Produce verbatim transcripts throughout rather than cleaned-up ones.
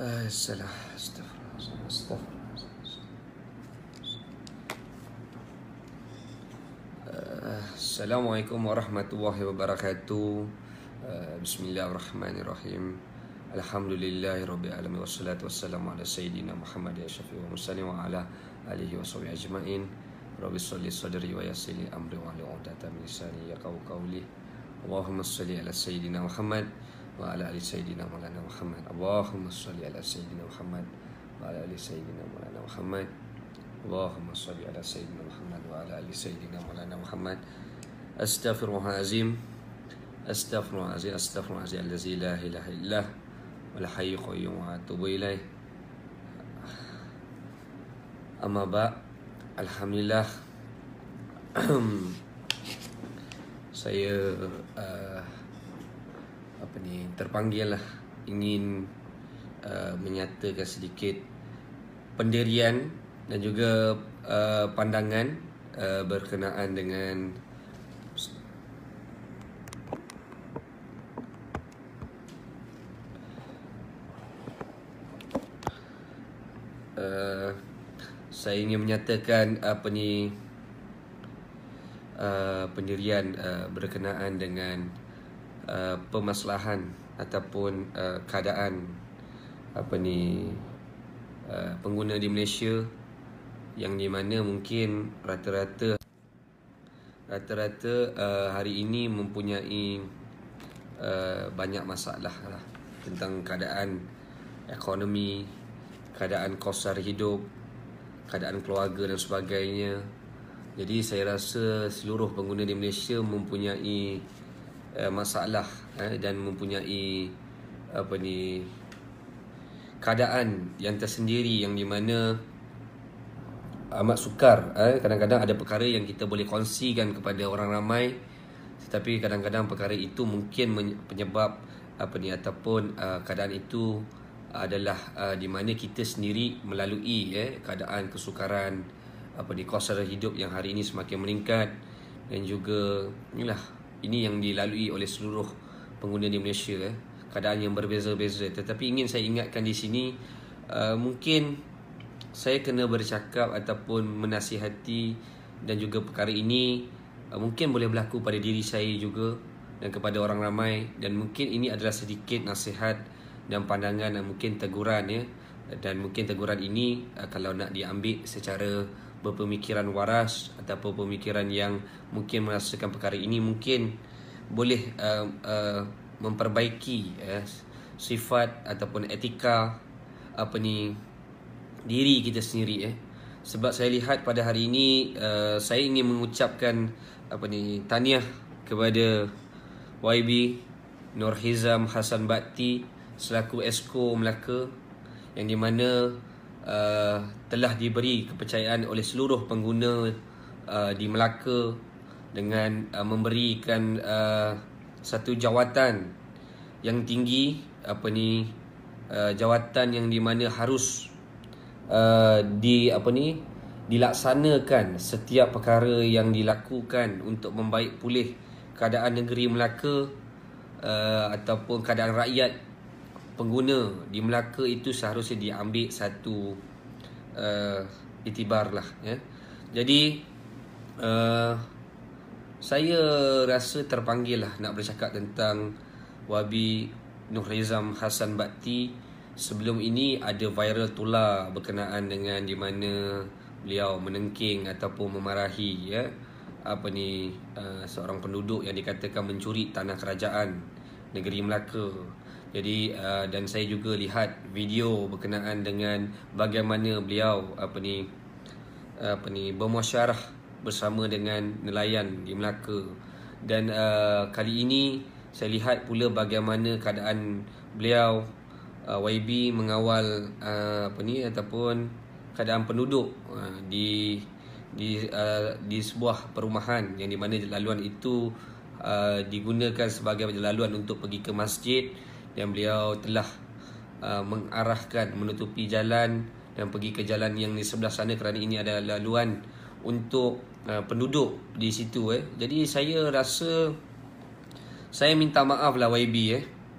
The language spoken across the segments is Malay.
Assalam, astagfirullah, astagfirullah. Assalamualaikum warahmatullahi wabarakatuh. Bismillahirrahmanirrahim. Alhamdulillahirabbil alamin wassalatu wassalamu ala sayyidina Muhammad ya syafi'ul mursalin wa ala alihi washabihi ajmain. Rabbi shalli sadri wa yassir li amri wa hlul 'uqdatam min lisani yafqahu qawli. Allahumma shalli ala sayyidina Muhammad wa ala ali sayyidina Maulana Muhammad. Allahumma shalli ala sayyidina Muhammad wa ala ali sayyidina Maulana Muhammad. Allahumma shalli ala sayyidina Muhammad wa ala ali sayyidina Maulana Muhammad. Astaghfirullahalazim. Astaghfirullahalazim. Astaghfirullahalazim allazi la ilaha illallah wal hayyul qayyum wa atubu ilaih. Amma ba', alhamdulillah. Saya uh, apa ni terpanggil lah, ingin uh, menyatakan sedikit pendirian dan juga uh, pandangan uh, berkenaan dengan uh, saya ingin menyatakan apa ni uh, pendirian uh, berkenaan dengan Uh, permasalahan ataupun uh, keadaan apa ni uh, pengguna di Malaysia yang di mana mungkin rata-rata rata-rata uh, hari ini mempunyai uh, banyak masalah lah tentang keadaan ekonomi, keadaan kos sara hidup, keadaan keluarga dan sebagainya. Jadi saya rasa seluruh pengguna di Malaysia mempunyai Uh, masalah eh, dan mempunyai apa ni keadaan yang tersendiri yang di mana amat sukar. Eh, kadang-kadang ada perkara yang kita boleh kongsikan kepada orang ramai, tetapi kadang-kadang perkara itu mungkin penyebab apa ni ataupun uh, keadaan itu adalah uh, di mana kita sendiri melalui eh, keadaan kesukaran apa ni kos sara hidup yang hari ini semakin meningkat, dan juga inilah ini yang dilalui oleh seluruh pengguna di Malaysia, eh. keadaan yang berbeza-beza. Tetapi ingin saya ingatkan di sini, uh, mungkin saya kena bercakap ataupun menasihati, dan juga perkara ini uh, mungkin boleh berlaku pada diri saya juga dan kepada orang ramai, dan mungkin ini adalah sedikit nasihat dan pandangan dan mungkin teguran, ya. Dan mungkin teguran ini uh, kalau nak diambil secara berpemikiran waras ataupun pemikiran yang mungkin merasakan perkara ini mungkin boleh uh, uh, memperbaiki uh, sifat ataupun etika apa ni diri kita sendiri, eh. Sebab saya lihat pada hari ini uh, saya ingin mengucapkan apa ni tahniah kepada Y B Nurhizam Hassan Bakti selaku Esko Melaka, yang di mana Uh, telah diberi kepercayaan oleh seluruh pengguna uh, di Melaka dengan uh, memberikan uh, satu jawatan yang tinggi, apa ni uh, jawatan yang di mana harus uh, di apa ni dilaksanakan setiap perkara yang dilakukan untuk membaik pulih keadaan negeri Melaka uh, ataupun keadaan rakyat pengguna di Melaka. Itu seharusnya diambil satu uh, iktibar lah, ya. Jadi uh, saya rasa terpanggil lah nak bercakap tentang Y B Nurhizam Hassan Bakti. Sebelum ini ada viral tular berkenaan dengan di mana beliau menengking ataupun memarahi, ya, apa ni uh, seorang penduduk yang dikatakan mencuri tanah kerajaan negeri Melaka. Jadi uh, dan saya juga lihat video berkenaan dengan bagaimana beliau apa ni apa ni bermusyawarah bersama dengan nelayan di Melaka. Dan uh, kali ini saya lihat pula bagaimana keadaan beliau uh, Y B mengawal uh, apa ni ataupun keadaan penduduk uh, di di uh, di sebuah perumahan yang di mana laluan itu uh, digunakan sebagai laluan untuk pergi ke masjid. Dan beliau telah uh, mengarahkan, menutupi jalan dan pergi ke jalan yang di sebelah sana kerana ini adalah laluan untuk uh, penduduk di situ, eh. Jadi saya rasa saya minta maaf lah Y B, eh.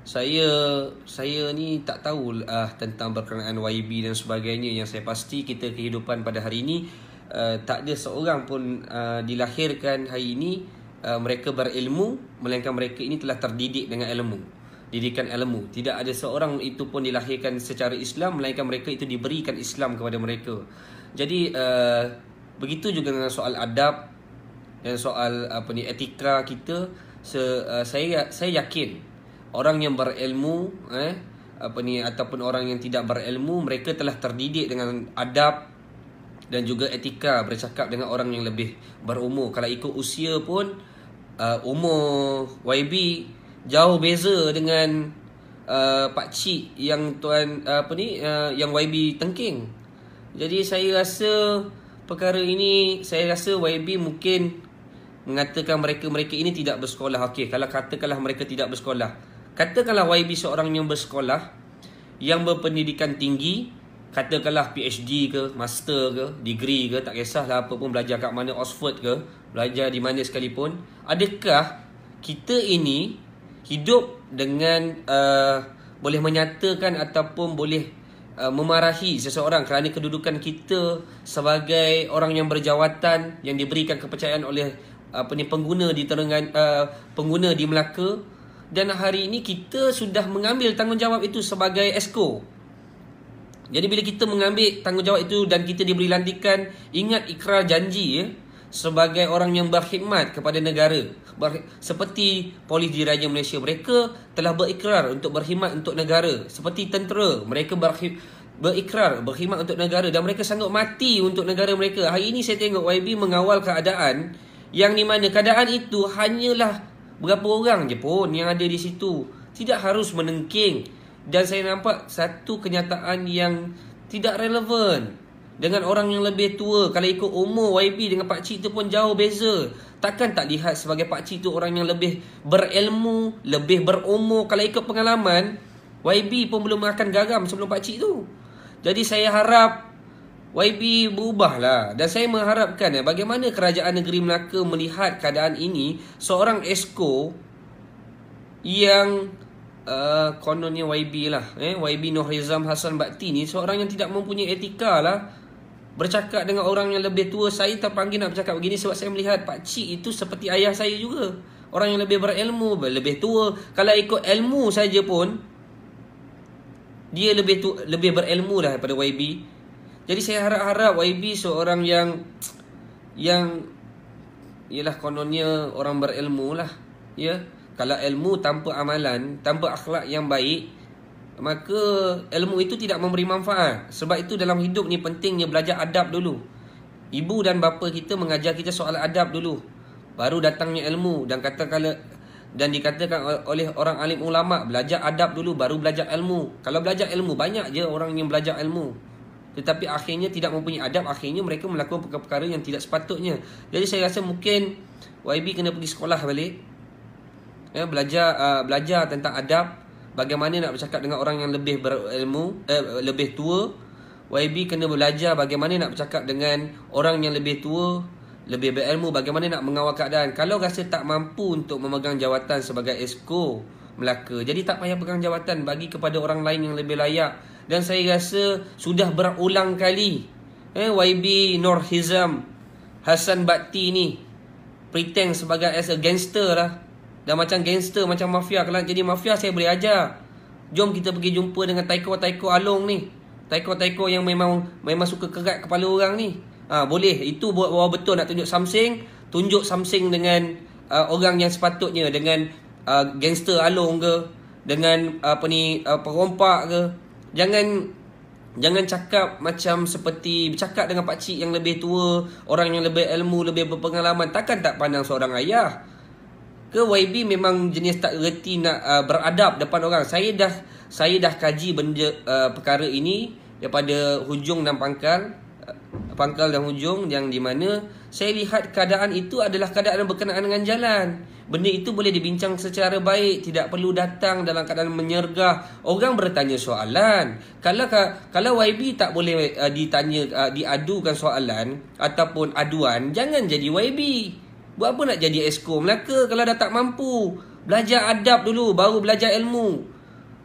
Saya saya ni tak tahu uh, tentang berkenaan Y B dan sebagainya. Yang saya pasti kita kehidupan pada hari ini uh, tak ada seorang pun uh, dilahirkan hari ini uh, mereka berilmu, melainkan mereka ini telah terdidik dengan ilmu, didikan ilmu. Tidak ada seorang itu pun dilahirkan secara Islam, melainkan mereka itu diberikan Islam kepada mereka. Jadi uh, begitu juga dengan soal adab dan soal apa ni etika kita. Se, uh, saya saya yakin orang yang berilmu eh apa ni ataupun orang yang tidak berilmu, mereka telah terdidik dengan adab dan juga etika bercakap dengan orang yang lebih berumur. Kalau ikut usia pun uh, umur Y B jauh beza dengan uh, pak cik yang tuan uh, apa ni uh, yang Y B tengking. Jadi saya rasa perkara ini, saya rasa Y B mungkin mengatakan mereka-mereka ini tidak bersekolah. Okey, kalau katakanlah mereka tidak bersekolah, katakanlah Y B seorang yang bersekolah, yang berpendidikan tinggi, katakanlah P H D ke, master ke, degree ke, tak kisahlah apa pun, belajar kat mana, Oxford ke, belajar di mana sekalipun, adakah kita ini hidup dengan uh, boleh menyatakan ataupun boleh uh, memarahi seseorang kerana kedudukan kita sebagai orang yang berjawatan, yang diberikan kepercayaan oleh apa ni pengguna di Terengganu, uh, pengguna di Melaka? Dan hari ini kita sudah mengambil tanggungjawab itu sebagai esko. Jadi bila kita mengambil tanggungjawab itu dan kita diberi lantikan, ingat ikrar janji ya, sebagai orang yang berkhidmat kepada negara. Ber, seperti Polis Diraja Malaysia, mereka telah berikrar untuk berkhidmat untuk negara. Seperti tentera, mereka berkhidmat, berikrar berkhidmat untuk negara dan mereka sanggup mati untuk negara mereka. Hari ini saya tengok Y B mengawal keadaan yang di mana keadaan itu hanyalah berapa orang je pun yang ada di situ, tidak harus menengking. Dan saya nampak satu kenyataan yang tidak relevan dengan orang yang lebih tua. Kalau ikut umur Y B dengan pakcik itu pun jauh beza. Takkan tak lihat sebagai pakcik itu orang yang lebih berilmu, lebih berumur. Kalau ikut pengalaman, Y B pun belum makan garam sebelum pakcik itu. Jadi saya harap Y B berubahlah. Dan saya mengharapkan ya, bagaimana kerajaan negeri Melaka melihat keadaan ini. Seorang esko yang uh, kononnya Y B lah eh, Y B Nur Hizam Hassan Bakti ni seorang yang tidak mempunyai etika lah, bercakap dengan orang yang lebih tua. Saya terpanggil nak bercakap begini sebab saya melihat pakcik itu seperti ayah saya juga, orang yang lebih berilmu, lebih tua. Kalau ikut ilmu saja pun dia lebih tu, lebih berilmu lah daripada Y B. Jadi saya harap-harap Y B seorang yang yang ialah kononnya orang berilmu lah ya. Kalau ilmu tanpa amalan, tanpa akhlak yang baik, maka ilmu itu tidak memberi manfaat. Sebab itu dalam hidup ni pentingnya belajar adab dulu. Ibu dan bapa kita mengajar kita soal adab dulu, baru datangnya ilmu. Dan katakanlah dan dikatakan oleh orang alim ulama, belajar adab dulu baru belajar ilmu. Kalau belajar ilmu, banyak je orang yang belajar ilmu tetapi akhirnya tidak mempunyai adab, akhirnya mereka melakukan perkara-perkara yang tidak sepatutnya. Jadi saya rasa mungkin Y B kena pergi sekolah balik ya, belajar uh, belajar tentang adab, bagaimana nak bercakap dengan orang yang lebih berilmu, eh, lebih tua. Y B kena belajar bagaimana nak bercakap dengan orang yang lebih tua, lebih berilmu, bagaimana nak mengawal keadaan. Kalau rasa tak mampu untuk memegang jawatan sebagai esko Melaka, jadi tak payah pegang jawatan, bagi kepada orang lain yang lebih layak. Dan saya rasa sudah berulang kali eh, Y B Nur Hizam Hassan Bakti ni pretend sebagai as a gangster lah. Dan macam gangster, macam mafia. Kalau jadi mafia saya boleh ajar. Jom kita pergi jumpa dengan taiko-taiko Along ni, taiko-taiko yang memang memang suka kerat kepala orang ni. ha, Boleh, itu buat bawa betul. Nak tunjuk something, tunjuk something dengan uh, orang yang sepatutnya. Dengan uh, gangster Along ke, dengan apa ni uh, perompak ke. Jangan jangan cakap macam seperti bercakap dengan pakcik yang lebih tua, orang yang lebih ilmu, lebih berpengalaman. Takkan tak pandang seorang ayah ke? Y B memang jenis tak reti nak uh, beradab depan orang. Saya dah saya dah kaji benda uh, perkara ini daripada hujung dan pangkal, uh, pangkal dan hujung, yang di mana saya lihat keadaan itu adalah keadaan berkenaan dengan jalan. Benda itu boleh dibincang secara baik, tidak perlu datang dalam keadaan menyergah. Orang bertanya soalan. Kalau kalau Y B tak boleh uh, ditanya uh, diadukan soalan ataupun aduan, jangan jadi Y B. Buat apa nak jadi esko Melaka kalau dah tak mampu? Belajar adab dulu baru belajar ilmu.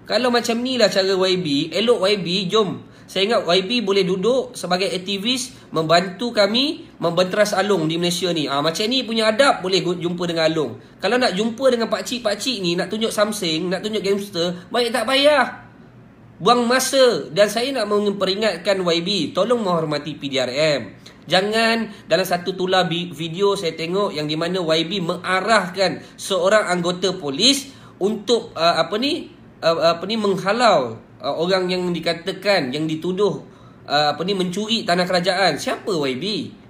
Kalau macam ni lah cara Y B, elok Y B, jom. Saya ingat Y B boleh duduk sebagai aktivis membantu kami membenteras Along di Malaysia ni. Ah, macam ni punya adab boleh jumpa dengan Along. Kalau nak jumpa dengan pakcik-pakcik ni, nak tunjuk something, nak tunjuk gangster, baik tak payah. Buang masa. Dan saya nak memperingatkan Y B, tolong menghormati P D R M. Jangan dalam satu tular video saya tengok yang di mana Y B mengarahkan seorang anggota polis untuk uh, apa ni uh, apa ni menghalau uh, orang yang dikatakan yang dituduh uh, apa ni mencuri tanah kerajaan. Siapa Y B?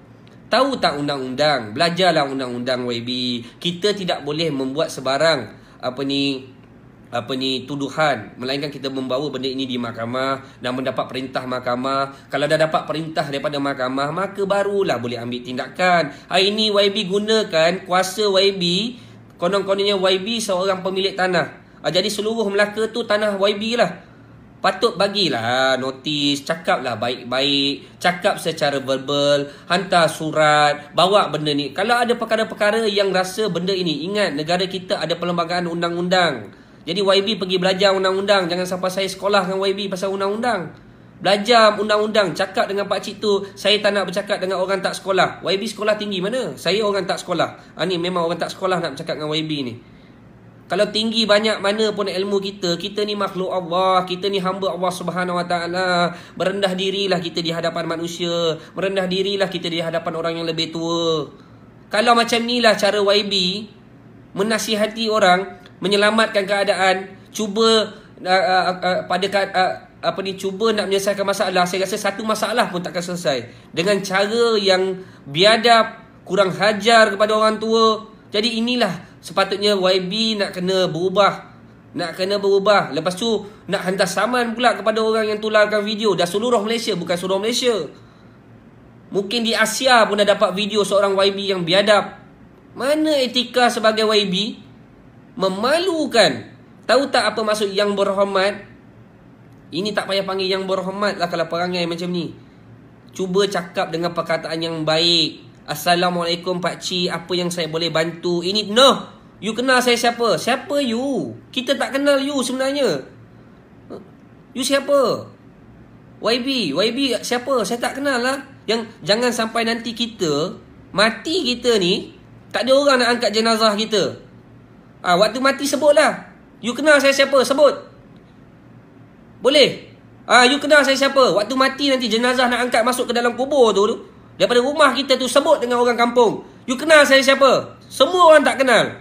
Tahu tak undang-undang? Belajarlah undang-undang Y B. Kita tidak boleh membuat sebarang apa ni apa ni tuduhan, melainkan kita membawa benda ini di mahkamah dan mendapat perintah mahkamah. Kalau dah dapat perintah daripada mahkamah, maka barulah boleh ambil tindakan. Hari ini Y B gunakan kuasa Y B, konon-kononnya Y B seorang pemilik tanah. Jadi seluruh Melaka tu tanah Y B lah. Patut bagilah notis, cakaplah baik-baik, cakap secara verbal, hantar surat, bawa benda ni. Kalau ada perkara-perkara yang rasa benda ini, ingat negara kita ada perlembagaan undang-undang. Jadi Y B pergi belajar undang-undang. Jangan sampai saya sekolah dengan Y B pasal undang-undang. Belajar undang-undang. Cakap dengan pakcik tu, saya tak nak bercakap dengan orang tak sekolah. Y B sekolah tinggi mana? Saya orang tak sekolah. Ha, ni memang orang tak sekolah nak bercakap dengan Y B ni. Kalau tinggi banyak mana pun ilmu kita, kita ni makhluk Allah, kita ni hamba Allah Subhanahu Wa Taala. Merendah dirilah kita di hadapan manusia. Merendah dirilah kita di hadapan orang yang lebih tua. Kalau macam ni lah cara Y B menasihati orang, menyelamatkan keadaan, cuba uh, uh, uh, pada uh, apa ni cuba nak menyelesaikan masalah. Saya rasa satu masalah pun takkan selesai dengan cara yang biadab, kurang hajar kepada orang tua. Jadi inilah sepatutnya Y B nak kena berubah, nak kena berubah. Lepas tu nak hantar saman pula kepada orang yang tularkan video. Dah seluruh Malaysia, bukan seluruh Malaysia, mungkin di Asia pun dah dapat video seorang Y B yang biadab. Mana etika sebagai Y B? Memalukan. Tahu tak apa maksud yang berhormat? Ini tak payah panggil yang berhormat lah kalau perangai macam ni. Cuba cakap dengan perkataan yang baik. Assalamualaikum pakcik, apa yang saya boleh bantu? Ini no. You kenal saya siapa? Siapa you? Kita tak kenal you sebenarnya. You siapa? Y B, Y B siapa? Saya tak kenal lah. Yang jangan sampai nanti kita mati, kita ni tak ada orang nak angkat jenazah kita. Ah, waktu mati sebutlah. You kenal saya siapa? Sebut. Boleh? Ah, you kenal saya siapa? Waktu mati nanti jenazah nak angkat masuk ke dalam kubur tu, tu daripada rumah kita tu, sebut dengan orang kampung. You kenal saya siapa? Semua orang tak kenal.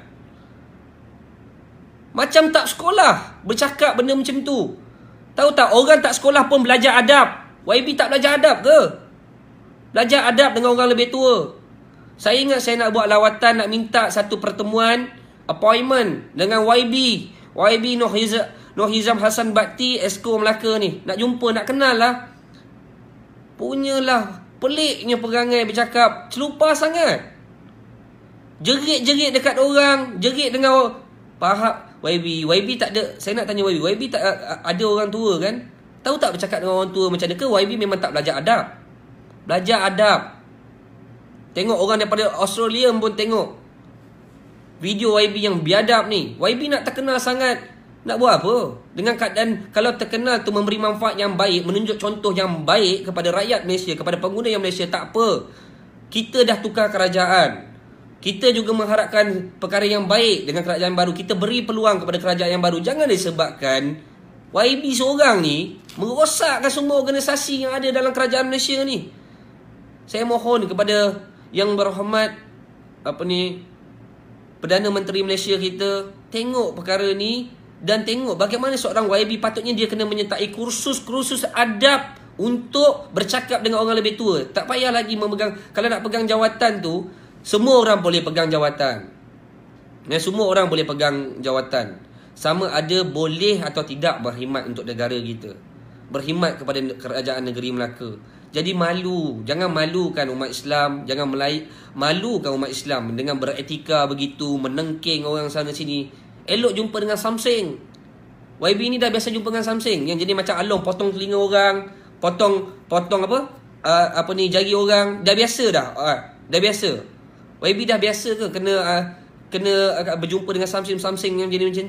Macam tak sekolah bercakap benda macam tu. Tahu tak, orang tak sekolah pun belajar adab. Y B tak belajar adab ke? Belajar adab dengan orang lebih tua. Saya ingat saya nak buat lawatan, nak minta satu pertemuan, appointment dengan Y B. Y B Noh Hizam, Noh Hizam Hassan Bakti, Esko Melaka ni. Nak jumpa, nak kenal lah. Punyalah peliknya perangai bercakap. Celupa sangat. Jerit-jerit dekat orang. Jerit dengan pahak Y B. Y B tak ada. Saya nak tanya Y B. Y B tak ada orang tua kan? Tahu tak bercakap dengan orang tua macam mana ke? Y B memang tak belajar adab. Belajar adab. Tengok orang daripada Australia pun tengok video Y B yang biadab ni. Y B nak terkenal sangat, nak buat apa? Dengan keadaan kalau terkenal tu memberi manfaat yang baik, menunjuk contoh yang baik kepada rakyat Malaysia, kepada pengguna yang Malaysia, tak apa. Kita dah tukar kerajaan. Kita juga mengharapkan perkara yang baik dengan kerajaan baru. Kita beri peluang kepada kerajaan yang baru. Jangan disebabkan Y B seorang ni merosakkan semua organisasi yang ada dalam kerajaan Malaysia ni. Saya mohon kepada yang berhormat apa ni Perdana Menteri Malaysia kita, tengok perkara ni dan tengok bagaimana seorang Y B patutnya dia kena menyertai kursus-kursus adab untuk bercakap dengan orang lebih tua. Tak payah lagi memegang, kalau nak pegang jawatan tu, semua orang boleh pegang jawatan. Dan semua orang boleh pegang jawatan. Sama ada boleh atau tidak berkhidmat untuk negara kita, berkhidmat kepada kerajaan negeri Melaka. Jadi malu, jangan malukan umat Islam, jangan melai, malukan umat Islam dengan beretika begitu, menengking orang sana sini. Elok jumpa dengan something. Y B ni dah biasa jumpa dengan something yang jadi macam Along, potong telinga orang, potong potong apa? Uh, apa ni jari orang, dah biasa dah. Uh, dah biasa. Y B dah biasa ke kena uh, kena uh, berjumpa dengan something-something yang jadi macam tu?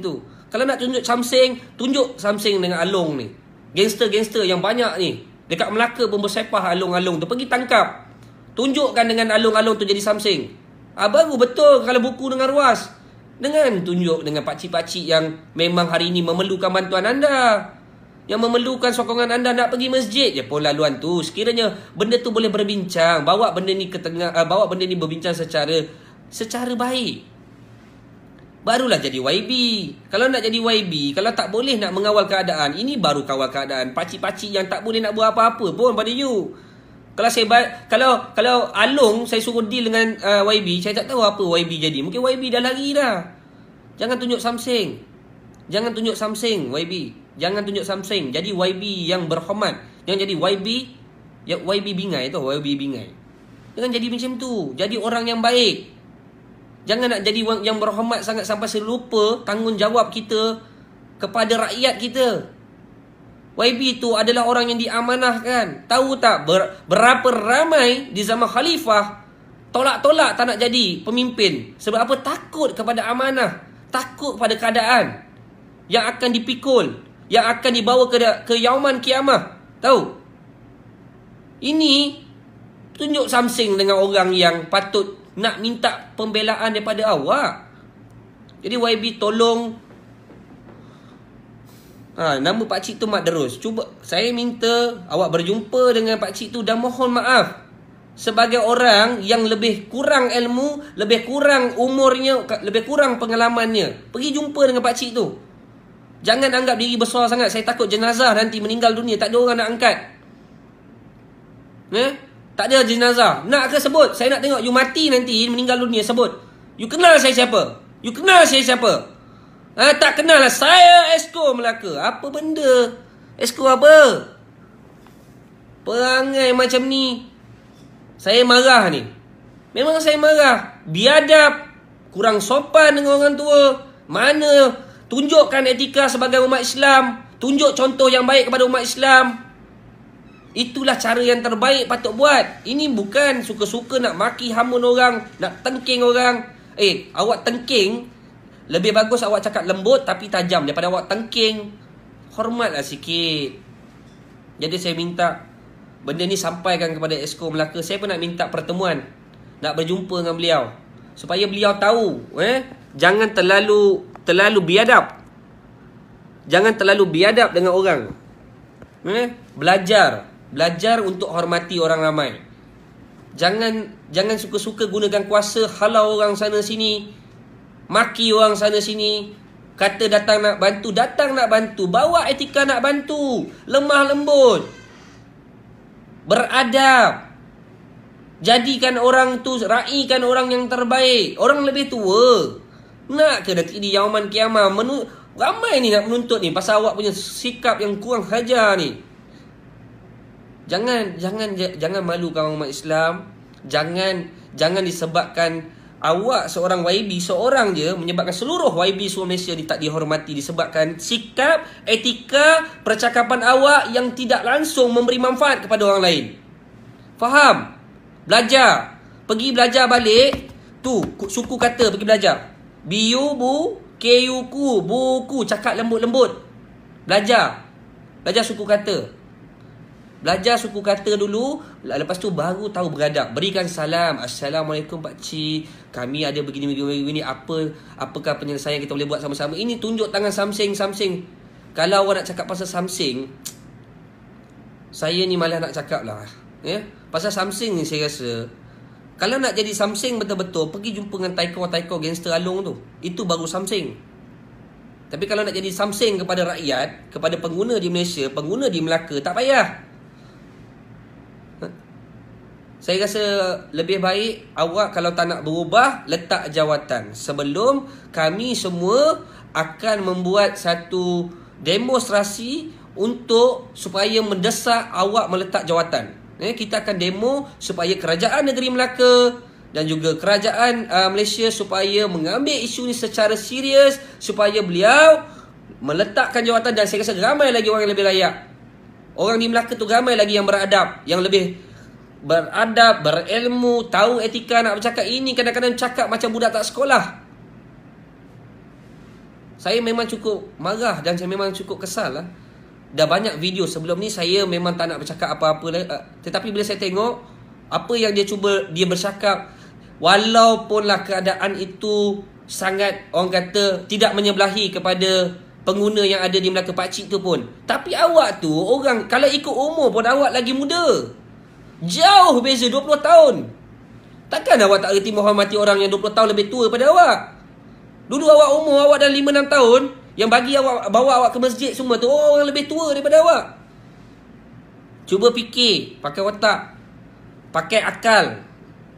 Kalau nak tunjuk something, tunjuk something dengan Along ni. Gangster-gangster yang banyak ni. Dekat Melaka pun bersepah Along-Along tu. Pergi tangkap. Tunjukkan dengan Along-Along tu jadi something. Ah, baru betul kalau buku dengan ruas. Dengan tunjuk dengan pakcik-pakcik yang memang hari ini memerlukan bantuan anda. Yang memerlukan sokongan anda nak pergi masjid je pun laluan tu. Sekiranya benda tu boleh berbincang. Bawa benda ni ke tengah, uh, bawa benda ni berbincang secara secara baik. Barulah jadi Y B. Kalau nak jadi Y B, kalau tak boleh nak mengawal keadaan, ini baru kawal keadaan. Pakcik-pakcik yang tak boleh nak buat apa-apa pun pada you. Kalau saya kalau kalau Along saya suruh deal dengan uh, Y B, saya tak tahu apa Y B jadi. Mungkin Y B dah lari dah. Jangan tunjuk something. Jangan tunjuk something Y B. Jangan tunjuk something. Jadi Y B yang berhormat. Jangan jadi Y B ya Y B bingai tu, Y B bingai. Jangan jadi macam tu. Jadi orang yang baik. Jangan nak jadi yang berhormat sangat sampai selupa tanggungjawab kita kepada rakyat kita. Y B itu adalah orang yang diamanahkan. Tahu tak ber, berapa ramai di zaman khalifah tolak-tolak tak nak jadi pemimpin. Sebab apa? Takut kepada amanah. Takut pada keadaan yang akan dipikul, yang akan dibawa ke, ke yauman kiamah. Tahu? Ini tunjuk something dengan orang yang patut nak minta pembelaan daripada awak. Jadi Y B tolong. Ha, nama pakcik tu Mat Derus. Cuba saya minta awak berjumpa dengan pakcik tu dan mohon maaf. Sebagai orang yang lebih kurang ilmu, lebih kurang umurnya, lebih kurang pengalamannya, pergi jumpa dengan pakcik tu. Jangan anggap diri besar sangat. Saya takut jenazah nanti meninggal dunia, tak ada orang nak angkat. Eh? Tak ada jenazah. Nak ke sebut? Saya nak tengok you mati nanti, meninggal dunia, sebut. You kenal saya siapa? You kenal saya siapa? Ha, tak kenal lah. Saya Esko Melaka. Apa benda? Esko apa? Perangai macam ni. Saya marah ni. Memang saya marah. Biadab. Kurang sopan dengan orang tua. Mana? Tunjukkan etika sebagai umat Islam. Tunjuk contoh yang baik kepada umat Islam. Itulah cara yang terbaik patut buat. Ini bukan suka-suka nak maki hamun orang, nak tengking orang. Eh, awak tengking, lebih bagus awak cakap lembut tapi tajam daripada awak tengking. Hormatlah sikit. Jadi saya minta benda ni sampaikan kepada Esko Melaka. Saya pun nak minta pertemuan, nak berjumpa dengan beliau supaya beliau tahu, eh, jangan terlalu terlalu biadab. Jangan terlalu biadab dengan orang. Eh, belajar Belajar untuk hormati orang ramai. Jangan jangan suka-suka gunakan kuasa halau orang sana sini, maki orang sana sini, kata datang nak bantu, datang nak bantu, bawa etika nak bantu, lemah lembut, beradab. Jadikan orang tu, raikan orang yang terbaik, orang lebih tua. Nak ke nanti di yauman kiamah menu, ramai ni nak menuntut ni pasal awak punya sikap yang kurang hajar ni. Jangan jangan jangan malukan umat Islam. Jangan jangan disebabkan awak seorang Y B seorang je menyebabkan seluruh Y B seluruh Malaysia ni tak dihormati disebabkan sikap, etika, percakapan awak yang tidak langsung memberi manfaat kepada orang lain. Faham? Belajar. Pergi belajar balik. Tu suku kata pergi belajar. Biu bu, ku ku, buku, cakap lembut-lembut. Belajar. Belajar suku kata. Belajar suku kata dulu, lepas tu baru tahu beradab. Berikan salam. Assalamualaikum pakcik. Kami ada begini begini begini. Apa apakah penyelesaian kita boleh buat sama-sama? Ini tunjuk tangan something something. Kalau awak nak cakap pasal something, saya ni malah nak cakap lah. Ya? Pasal something ni saya rasa kalau nak jadi something betul-betul, pergi jumpa dengan taiko-taiko gangster Along tu. Itu baru something. Tapi kalau nak jadi something kepada rakyat, kepada pengguna di Malaysia, pengguna di Melaka, tak payah. Saya rasa lebih baik awak kalau tak nak berubah, letak jawatan. Sebelum kami semua akan membuat satu demonstrasi untuk supaya mendesak awak meletak jawatan. Eh, kita akan demo supaya kerajaan negeri Melaka dan juga kerajaan uh, Malaysia supaya mengambil isu ni secara serius, supaya beliau meletakkan jawatan. Dan saya rasa ramai lagi orang yang lebih layak. Orang di Melaka tu ramai lagi yang beradab, yang lebih beradab, berilmu, tahu etika nak bercakap. Ini kadang-kadang cakap macam budak tak sekolah. Saya memang cukup marah dan saya memang cukup kesal lah. Dah banyak video sebelum ni saya memang tak nak bercakap apa-apa lah. Tetapi bila saya tengok apa yang dia cuba dia bercakap, walaupunlah keadaan itu sangat orang kata tidak menyebelahi kepada pengguna yang ada di Melaka pakcik tu pun, tapi awak tu orang kalau ikut umur pun awak lagi muda. Jauh beza dua puluh tahun. Takkan awak tak reti menghormati orang yang dua puluh tahun lebih tua pada awak? Dulu awak umur awak dah lima enam tahun, yang bagi awak bawa awak ke masjid semua tu oh, orang lebih tua daripada awak. Cuba fikir, pakai otak, pakai akal.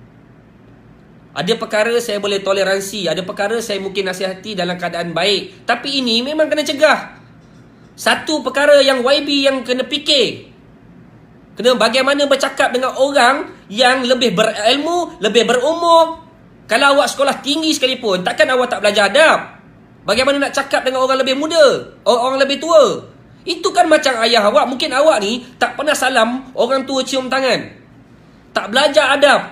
Ada perkara saya boleh toleransi, ada perkara saya mungkin nasihati dalam keadaan baik. Tapi ini memang kena cegah. Satu perkara yang Y B yang kena fikir, kena bagaimana bercakap dengan orang yang lebih berilmu, lebih berumur. Kalau awak sekolah tinggi sekalipun, takkan awak tak belajar adab? Bagaimana nak cakap dengan orang lebih muda, orang lebih tua? Itu kan macam ayah awak. Mungkin awak ni tak pernah salam orang tua cium tangan, tak belajar adab.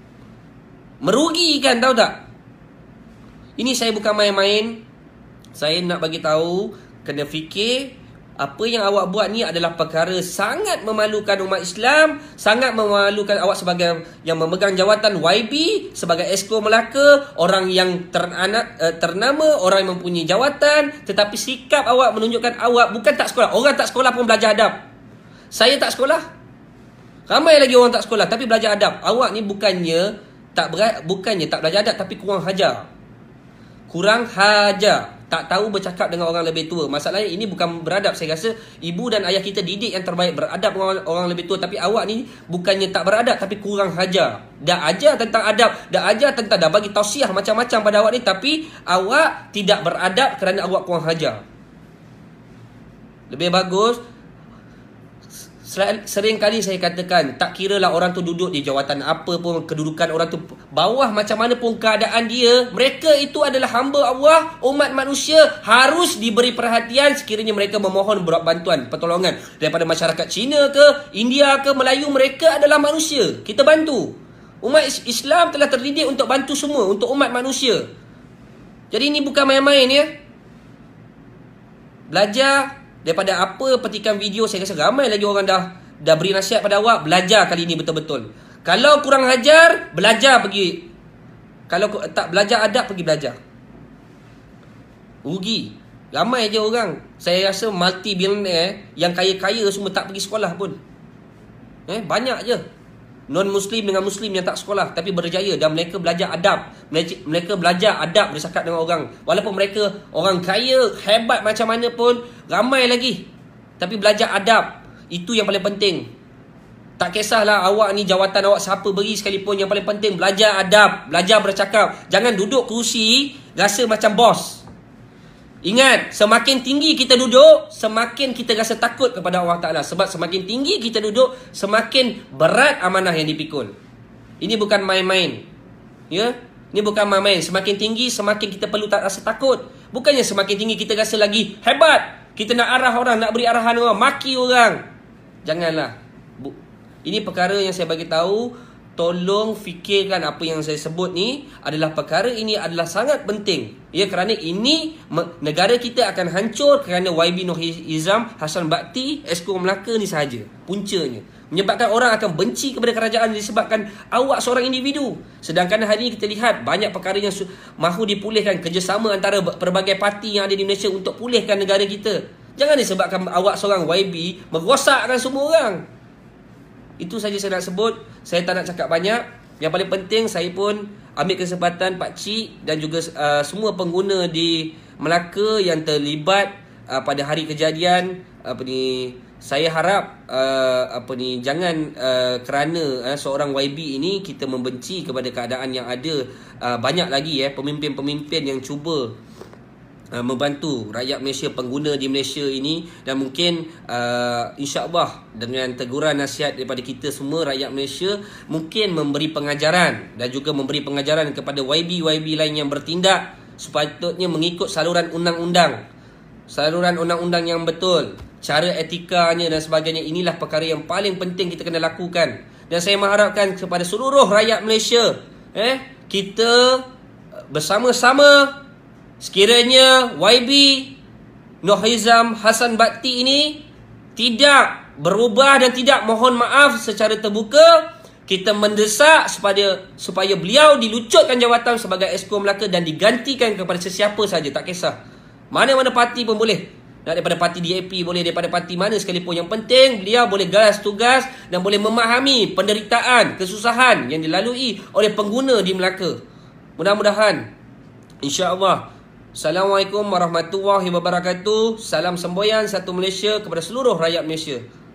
Merugikan, tahu tak? Ini saya bukan main-main. Saya nak bagi tahu, kena fikir apa yang awak buat ni adalah perkara sangat memalukan umat Islam, sangat memalukan awak sebagai yang memegang jawatan Y B, sebagai Esko Melaka, orang yang teranak, ternama, orang yang mempunyai jawatan, tetapi sikap awak menunjukkan awak bukan tak sekolah. Orang tak sekolah pun belajar adab. Saya tak sekolah, ramai lagi orang tak sekolah tapi belajar adab. Awak ni bukannya tak berat, bukannya tak belajar adab, tapi kurang hajar. Kurang hajar. Tak tahu bercakap dengan orang lebih tua. Masalahnya ini bukan beradab. Saya rasa ibu dan ayah kita didik yang terbaik beradab dengan orang lebih tua. Tapi awak ni bukannya tak beradab, tapi kurang hajar. Dah ajar tentang adab, dah ajar tentang, dah bagi tausiah macam-macam pada awak ni, tapi awak tidak beradab kerana awak kurang hajar. Lebih bagus, sering kali saya katakan, tak kiralah orang tu duduk di jawatan apa pun, kedudukan orang tu bawah macam mana pun keadaan dia, mereka itu adalah hamba Allah, umat manusia, harus diberi perhatian sekiranya mereka memohon bantuan, pertolongan daripada masyarakat Cina ke, India ke, Melayu. Mereka adalah manusia, kita bantu. Umat Islam telah terdidik untuk bantu semua, untuk umat manusia. Jadi ini bukan main-main ya. Belajar daripada apa petikan video. Saya rasa ramai lagi orang dah dah beri nasihat pada awak. Belajar kali ini betul-betul. Kalau kurang hajar, belajar pergi. Kalau tak belajar adab, pergi belajar. Rugi. Ramai je orang, saya rasa multi billionaire yang kaya-kaya semua tak pergi sekolah pun. Eh, banyak je non-Muslim dengan Muslim yang tak sekolah tapi berjaya, dan mereka belajar adab. Mereka belajar adab bercakap dengan orang. Walaupun mereka orang kaya, hebat macam mana pun, ramai lagi, tapi belajar adab. Itu yang paling penting. Tak kisahlah awak ni jawatan awak siapa beri sekalipun, yang paling penting belajar adab, belajar bercakap. Jangan duduk kerusi rasa macam bos. Ingat, semakin tinggi kita duduk, semakin kita rasa takut kepada Allah Ta'ala. Sebab semakin tinggi kita duduk, semakin berat amanah yang dipikul. Ini bukan main-main. Ya, ini bukan main-main. Semakin tinggi, semakin kita perlu tak rasa takut. Bukannya semakin tinggi kita rasa lagi hebat, kita nak arah orang, nak beri arahan orang, maki orang. Janganlah. Ini perkara yang saya bagi tahu. Tolong fikirkan apa yang saya sebut ni adalah perkara ini adalah sangat penting. Ya, kerana ini negara kita akan hancur kerana Y B Nur Hizam, Hassan Bakti, Esko Melaka ni sahaja puncanya. Menyebabkan orang akan benci kepada kerajaan disebabkan awak seorang individu. Sedangkan hari ini kita lihat banyak perkara yang mahu dipulihkan, kerjasama antara pelbagai parti yang ada di Malaysia untuk pulihkan negara kita. Jangan disebabkan awak seorang Y B merosakkan semua orang. Itu saja saya nak sebut. Saya tak nak cakap banyak. Yang paling penting, saya pun ambil kesempatan pakcik dan juga uh, semua pengguna di Melaka yang terlibat uh, pada hari kejadian, apa ni, saya harap uh, apa ni jangan uh, kerana uh, seorang Y B ini kita membenci kepada keadaan yang ada. Uh, banyak lagi eh pemimpin-pemimpin yang cuba Uh, membantu rakyat Malaysia, pengguna di Malaysia ini, dan mungkin uh, insya-Allah dengan teguran nasihat daripada kita semua rakyat Malaysia, mungkin memberi pengajaran dan juga memberi pengajaran kepada Y B Y B lain yang bertindak sepatutnya mengikut saluran undang-undang, saluran undang-undang yang betul, cara etikanya dan sebagainya. Inilah perkara yang paling penting kita kena lakukan. Dan saya mengharapkan kepada seluruh rakyat Malaysia, eh kita bersama-sama sekiranya Y B Nur Hizam Hassan Bakti ini tidak berubah dan tidak mohon maaf secara terbuka, kita mendesak supaya supaya beliau dilucutkan jawatan sebagai Exco Melaka dan digantikan kepada sesiapa saja, tak kisah mana-mana parti pun boleh. Daripada parti D A P boleh, daripada parti mana sekalipun. Yang penting beliau boleh galas tugas dan boleh memahami penderitaan, kesusahan yang dilalui oleh pengguna di Melaka. Mudah-mudahan, insya-Allah. Assalamualaikum warahmatullahi wabarakatuh. Salam semboyan satu Malaysia kepada seluruh rakyat Malaysia.